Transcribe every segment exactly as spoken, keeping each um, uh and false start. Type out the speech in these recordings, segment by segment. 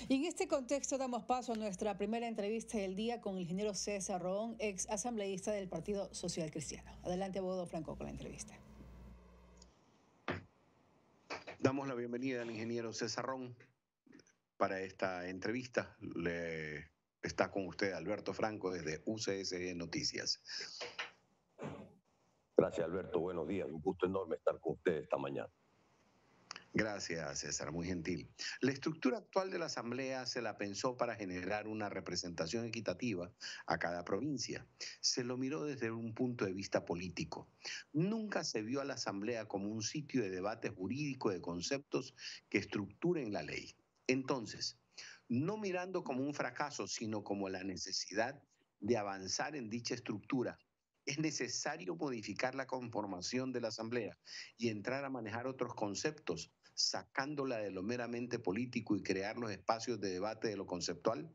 Y en este contexto damos paso a nuestra primera entrevista del día con el ingeniero César Roón, ex asambleísta del Partido Social Cristiano. Adelante, abogado Franco, con la entrevista. Damos la bienvenida al ingeniero César Roón para esta entrevista. Le está con usted Alberto Franco desde U C S G Noticias. Gracias, Alberto. Buenos días. Un gusto enorme estar con ustedes esta mañana. Gracias, César, muy gentil. La estructura actual de la Asamblea se la pensó para generar una representación equitativa a cada provincia. Se lo miró desde un punto de vista político. Nunca se vio a la Asamblea como un sitio de debate jurídico de conceptos que estructuren la ley. Entonces, no mirando como un fracaso, sino como la necesidad de avanzar en dicha estructura, es necesario modificar la conformación de la Asamblea y entrar a manejar otros conceptos, sacándola de lo meramente político y crear los espacios de debate de lo conceptual?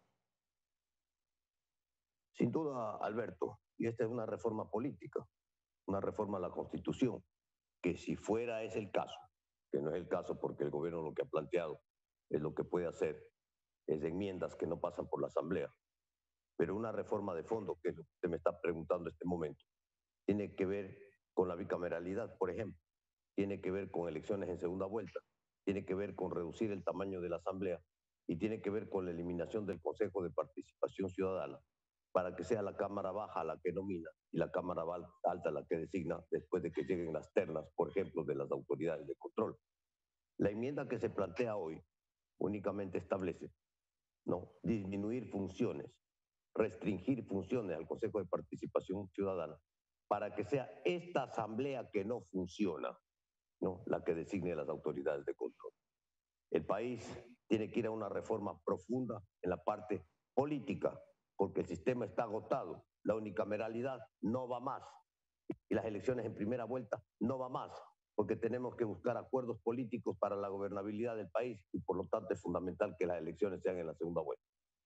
Sin duda, Alberto, y esta es una reforma política, una reforma a la Constitución, que si fuera ese el caso, que no es el caso porque el gobierno lo que ha planteado es lo que puede hacer, es enmiendas que no pasan por la Asamblea, pero una reforma de fondo, que es lo que usted me está preguntando en este momento, tiene que ver con la bicameralidad, por ejemplo, tiene que ver con elecciones en segunda vuelta, tiene que ver con reducir el tamaño de la Asamblea y tiene que ver con la eliminación del Consejo de Participación Ciudadana para que sea la Cámara Baja la que nomina y la Cámara Alta la que designa después de que lleguen las ternas, por ejemplo, de las autoridades de control. La enmienda que se plantea hoy únicamente establece no disminuir funciones, restringir funciones al Consejo de Participación Ciudadana para que sea esta Asamblea que no funciona, ¿no?, la que designe a las autoridades de control. El país tiene que ir a una reforma profunda en la parte política, porque el sistema está agotado, la unicameralidad no va más y las elecciones en primera vuelta no va más, porque tenemos que buscar acuerdos políticos para la gobernabilidad del país y por lo tanto es fundamental que las elecciones sean en la segunda vuelta.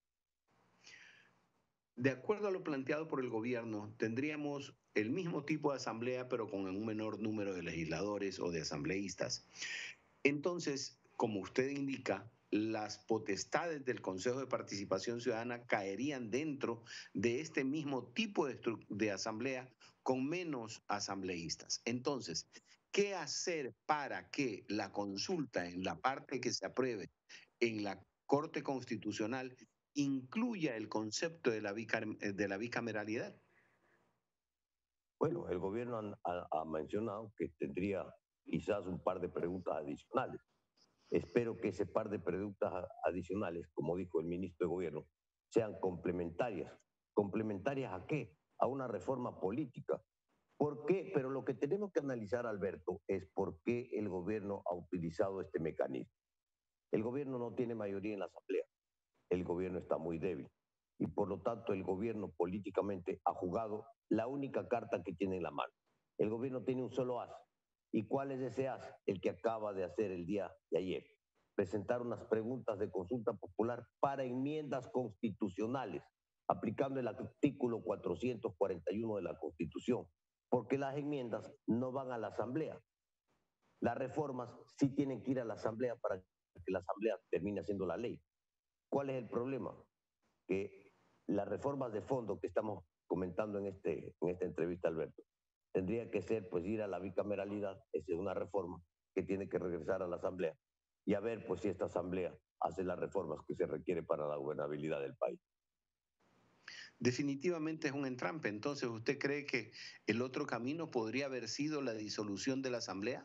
De acuerdo a lo planteado por el gobierno, tendríamos el mismo tipo de asamblea, pero con un menor número de legisladores o de asambleístas. Entonces, como usted indica, las potestades del Consejo de Participación Ciudadana caerían dentro de este mismo tipo de, de asamblea con menos asambleístas. Entonces, ¿qué hacer para que la consulta en la parte que se apruebe en la Corte Constitucional incluya el concepto de la, de la bicameralidad? Bueno, el gobierno ha, ha, ha mencionado que tendría quizás un par de preguntas adicionales. Espero que ese par de preguntas adicionales, como dijo el ministro de Gobierno, sean complementarias. ¿Complementarias a qué? A una reforma política. ¿Por qué? Pero lo que tenemos que analizar, Alberto, es por qué el gobierno ha utilizado este mecanismo. El gobierno no tiene mayoría en la Asamblea. El gobierno está muy débil. Y por lo tanto, el gobierno políticamente ha jugado la única carta que tiene en la mano. El gobierno tiene un solo as. ¿Y cuál es ese as? El que acaba de hacer el día de ayer. Presentar unas preguntas de consulta popular para enmiendas constitucionales, aplicando el artículo cuatrocientos cuarenta y uno de la Constitución, porque las enmiendas no van a la Asamblea. Las reformas sí tienen que ir a la Asamblea para que la Asamblea termine haciendo la ley. ¿Cuál es el problema? Que las reformas de fondo que estamos comentando en, este, en esta entrevista, Alberto, tendría que ser pues ir a la bicameralidad, esa es una reforma que tiene que regresar a la Asamblea y a ver pues si esta Asamblea hace las reformas que se requiere para la gobernabilidad del país. Definitivamente es un entrampe. Entonces, ¿usted cree que el otro camino podría haber sido la disolución de la Asamblea?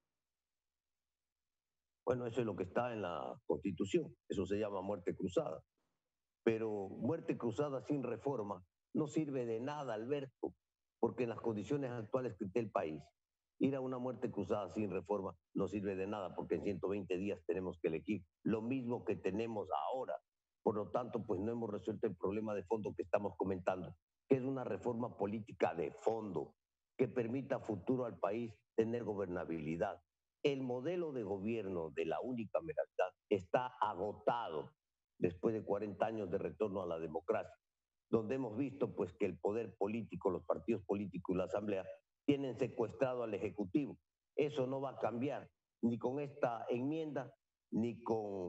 Bueno, eso es lo que está en la Constitución, eso se llama muerte cruzada. Pero muerte cruzada sin reforma no sirve de nada, Alberto, porque en las condiciones actuales que está el país, ir a una muerte cruzada sin reforma no sirve de nada, porque en ciento veinte días tenemos que elegir lo mismo que tenemos ahora. Por lo tanto, pues no hemos resuelto el problema de fondo que estamos comentando, que es una reforma política de fondo, que permita futuro al país tener gobernabilidad. El modelo de gobierno de la unicameralidad está agotado después de cuarenta años de retorno a la democracia, donde hemos visto pues que el poder político, los partidos políticos y la Asamblea tienen secuestrado al Ejecutivo. Eso no va a cambiar ni con esta enmienda ni con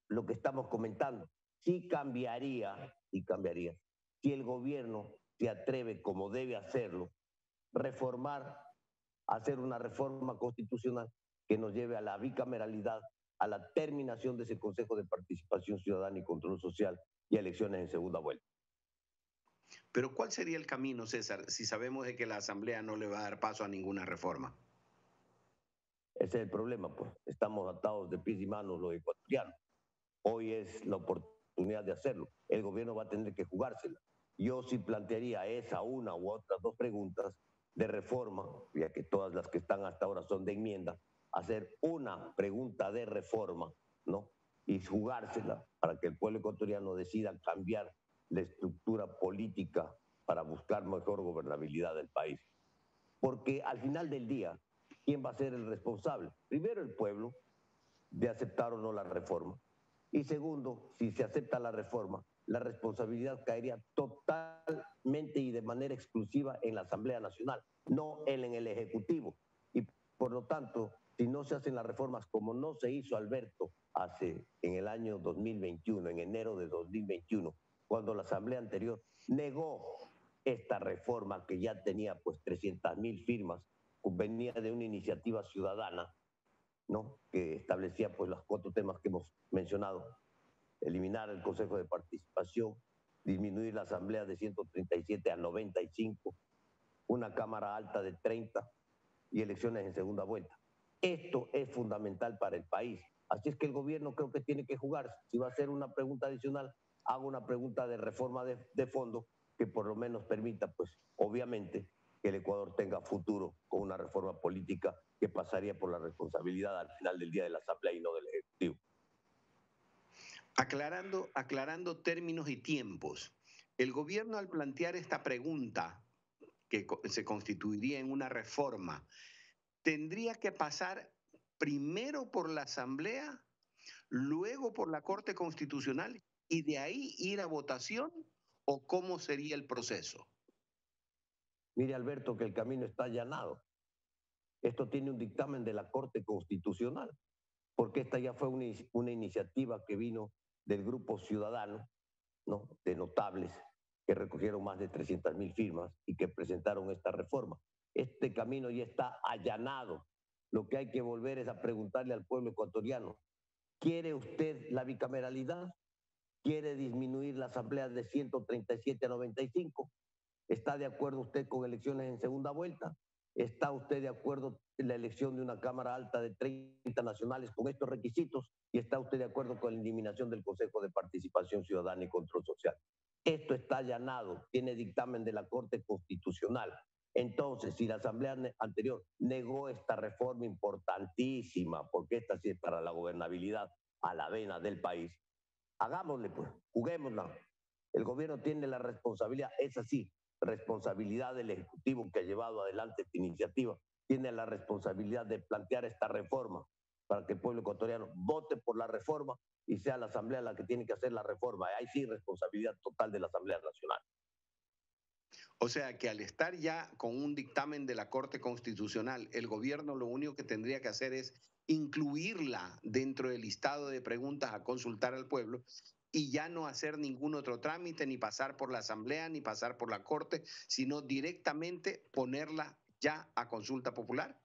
lo que estamos comentando. Sí cambiaría, sí cambiaría, si el gobierno se atreve, como debe hacerlo, reformar, hacer una reforma constitucional que nos lleve a la bicameralidad, a la terminación de ese Consejo de Participación Ciudadana y Control Social y elecciones en segunda vuelta. Pero ¿cuál sería el camino, César, si sabemos de que la Asamblea no le va a dar paso a ninguna reforma? Ese es el problema, pues. Estamos atados de pies y manos los ecuatorianos. Hoy es la oportunidad de hacerlo. El gobierno va a tener que jugársela. Yo sí plantearía esa, una u otras dos preguntas de reforma, ya que todas las que están hasta ahora son de enmienda, hacer una pregunta de reforma, ¿no? Y jugársela para que el pueblo ecuatoriano decida cambiar la estructura política para buscar mejor gobernabilidad del país. Porque al final del día, ¿quién va a ser el responsable? Primero, el pueblo, de aceptar o no la reforma. Y segundo, si se acepta la reforma, la responsabilidad caería totalmente y de manera exclusiva en la Asamblea Nacional, no en el Ejecutivo. Y por lo tanto, si no se hacen las reformas como no se hizo, Alberto, hace en el año dos mil veintiuno, en enero de dos mil veintiuno, cuando la Asamblea anterior negó esta reforma que ya tenía pues trescientas mil firmas, venía de una iniciativa ciudadana, ¿no? Que establecía pues los cuatro temas que hemos mencionado: eliminar el Consejo de Participación, disminuir la Asamblea de ciento treinta y siete a noventa y cinco, una Cámara Alta de treinta y elecciones en segunda vuelta. Esto es fundamental para el país. Así es que el gobierno creo que tiene que jugarse. Si va a hacer una pregunta adicional, haga una pregunta de reforma de, de fondo que por lo menos permita, pues, obviamente, que el Ecuador tenga futuro con una reforma política que pasaría por la responsabilidad al final del día de la Asamblea y no del Ejecutivo. Aclarando, aclarando términos y tiempos, el gobierno al plantear esta pregunta, que se constituiría en una reforma, ¿tendría que pasar primero por la Asamblea, luego por la Corte Constitucional y de ahí ir a votación? ¿O cómo sería el proceso? Mire, Alberto, que el camino está allanado. Esto tiene un dictamen de la Corte Constitucional, porque esta ya fue una, una iniciativa que vino del grupo ciudadano, ¿no? De notables que recogieron más de trescientas mil firmas y que presentaron esta reforma. Este camino ya está allanado. Lo que hay que volver es a preguntarle al pueblo ecuatoriano: ¿quiere usted la bicameralidad? ¿Quiere disminuir la asamblea de ciento treinta y siete a noventa y cinco? ¿Está de acuerdo usted con elecciones en segunda vuelta? ¿Está usted de acuerdo en la elección de una Cámara Alta de treinta nacionales con estos requisitos? ¿Y está usted de acuerdo con la eliminación del Consejo de Participación Ciudadana y Control Social? Esto está allanado, tiene dictamen de la Corte Constitucional. Entonces, si la Asamblea anterior negó esta reforma importantísima, porque esta sí es para la gobernabilidad a la vena del país, hagámosle pues, juguémosla. El gobierno tiene la responsabilidad, es así, responsabilidad del Ejecutivo que ha llevado adelante esta iniciativa, tiene la responsabilidad de plantear esta reforma para que el pueblo ecuatoriano vote por la reforma y sea la Asamblea la que tiene que hacer la reforma. Ahí sí, responsabilidad total de la Asamblea Nacional. O sea que al estar ya con un dictamen de la Corte Constitucional, el gobierno lo único que tendría que hacer es incluirla dentro del listado de preguntas a consultar al pueblo y ya no hacer ningún otro trámite, ni pasar por la Asamblea, ni pasar por la Corte, sino directamente ponerla ya a consulta popular.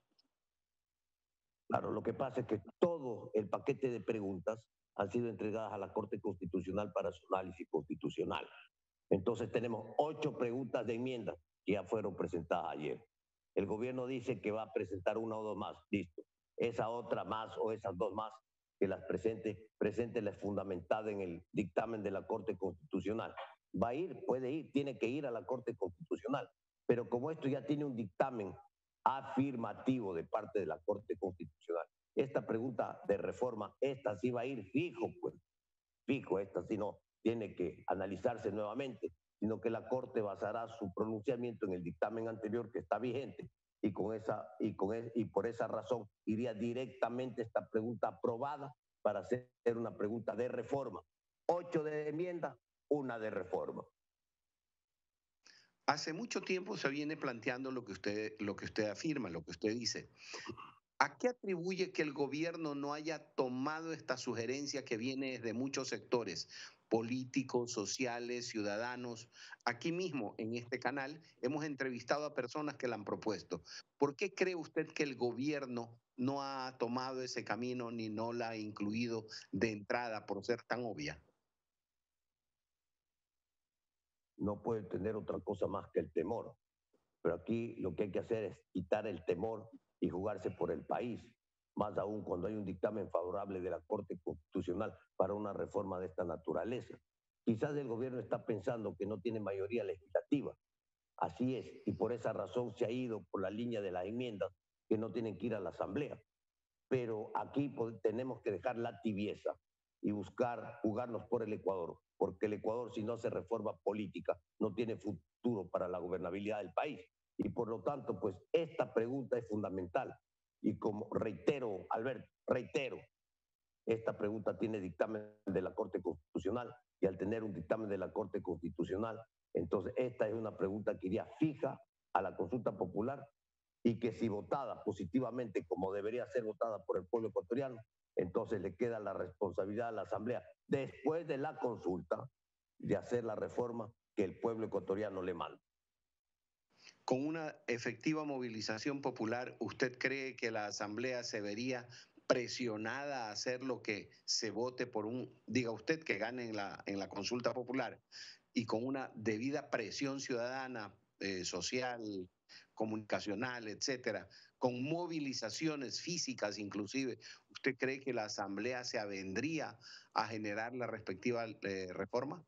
Claro, lo que pasa es que todo el paquete de preguntas han sido entregadas a la Corte Constitucional para su análisis constitucional. Entonces tenemos ocho preguntas de enmienda que ya fueron presentadas ayer. El gobierno dice que va a presentar una o dos más, listo. Esa otra más o esas dos más que las presente, presente la fundamentada en el dictamen de la Corte Constitucional. Va a ir, puede ir, tiene que ir a la Corte Constitucional. Pero como esto ya tiene un dictamen afirmativo de parte de la Corte Constitucional, esta pregunta de reforma, esta sí va a ir fijo, pues, fijo, esta sí no tiene que analizarse nuevamente, sino que la Corte basará su pronunciamiento en el dictamen anterior que está vigente y, con esa, y, con es, y por esa razón iría directamente esta pregunta aprobada para hacer una pregunta de reforma. Ocho de enmienda, una de reforma. Hace mucho tiempo se viene planteando lo que usted, lo que usted afirma, lo que usted dice. ¿A qué atribuye que el gobierno no haya tomado esta sugerencia que viene desde muchos sectores, políticos, sociales, ciudadanos? Aquí mismo, en este canal, hemos entrevistado a personas que la han propuesto. ¿Por qué cree usted que el gobierno no ha tomado ese camino ni no la ha incluido de entrada por ser tan obvia? No puede tener otra cosa más que el temor. Pero aquí lo que hay que hacer es quitar el temor y jugarse por el país, más aún cuando hay un dictamen favorable de la Corte Constitucional para una reforma de esta naturaleza. Quizás el gobierno está pensando que no tiene mayoría legislativa. Así es, y por esa razón se ha ido por la línea de las enmiendas que no tienen que ir a la Asamblea. Pero aquí pues, tenemos que dejar la tibieza y buscar jugarnos por el Ecuador, porque el Ecuador, si no hace reforma política, no tiene futuro para la gobernabilidad del país. Y por lo tanto, pues esta pregunta es fundamental. Y como reitero, Alberto, reitero, esta pregunta tiene dictamen de la Corte Constitucional y al tener un dictamen de la Corte Constitucional, entonces esta es una pregunta que iría fija a la consulta popular y que si votada positivamente como debería ser votada por el pueblo ecuatoriano, entonces le queda la responsabilidad a la Asamblea, después de la consulta, de hacer la reforma que el pueblo ecuatoriano le manda. Con una efectiva movilización popular, ¿usted cree que la Asamblea se vería presionada a hacer lo que se vote por un, diga usted, que gane en la, en la consulta popular y con una debida presión ciudadana, eh, social, comunicacional, etcétera, con movilizaciones físicas inclusive, ¿usted cree que la Asamblea se avendría a generar la respectiva eh, reforma?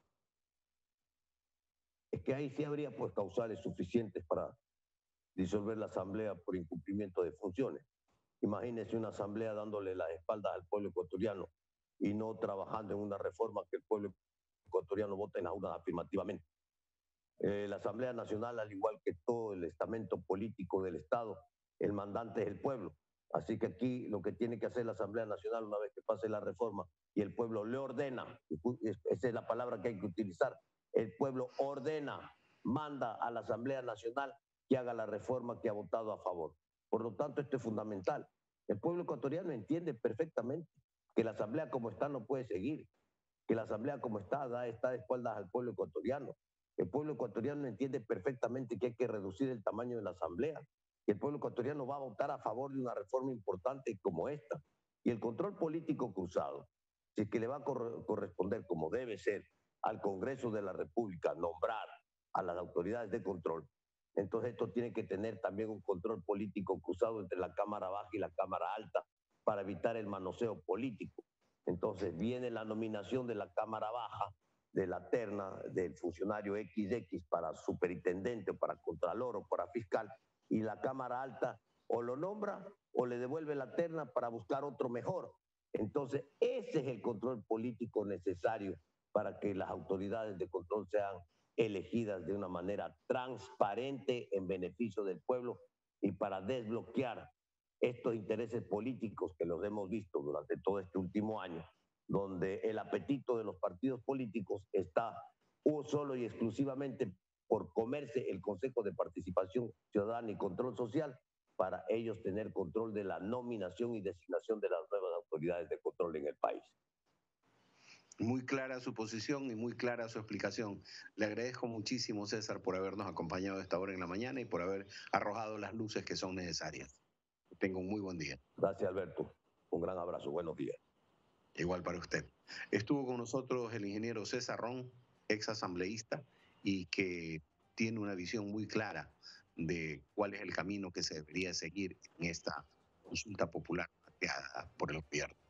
Es que ahí sí habría pues causales suficientes para disolver la Asamblea por incumplimiento de funciones. Imagínese una Asamblea dándole las espaldas al pueblo ecuatoriano y no trabajando en una reforma que el pueblo ecuatoriano vote en las urnas afirmativamente. Eh, la Asamblea Nacional, al igual que todo el estamento político del Estado, el mandante es el pueblo. Así que aquí lo que tiene que hacer la Asamblea Nacional una vez que pase la reforma y el pueblo le ordena, esa es la palabra que hay que utilizar, el pueblo ordena, manda a la Asamblea Nacional que haga la reforma que ha votado a favor. Por lo tanto, esto es fundamental. El pueblo ecuatoriano entiende perfectamente que la Asamblea como está no puede seguir, que la Asamblea como está da, está de espaldas al pueblo ecuatoriano. El pueblo ecuatoriano entiende perfectamente que hay que reducir el tamaño de la Asamblea, que el pueblo ecuatoriano va a votar a favor de una reforma importante como esta. Y el control político cruzado, si es que le va a cor corresponder como debe ser al Congreso de la República nombrar a las autoridades de control, entonces esto tiene que tener también un control político cruzado entre la Cámara Baja y la Cámara Alta para evitar el manoseo político. Entonces viene la nominación de la Cámara Baja, de la terna del funcionario equis equis para superintendente, o para contralor o para fiscal, y la Cámara Alta o lo nombra o le devuelve la terna para buscar otro mejor. Entonces ese es el control político necesario para que las autoridades de control sean elegidas de una manera transparente en beneficio del pueblo y para desbloquear estos intereses políticos que los hemos visto durante todo este último año, donde el apetito de los partidos políticos está solo y exclusivamente por comerse el Consejo de Participación Ciudadana y Control Social para ellos tener control de la nominación y designación de las nuevas autoridades de control en el país. Muy clara su posición y muy clara su explicación. Le agradezco muchísimo, César, por habernos acompañado a esta hora en la mañana y por haber arrojado las luces que son necesarias. Tenga un muy buen día. Gracias, Alberto. Un gran abrazo. Buenos días. Igual para usted. Estuvo con nosotros el ingeniero César Ron, ex asambleísta, y que tiene una visión muy clara de cuál es el camino que se debería seguir en esta consulta popular planteada por el gobierno.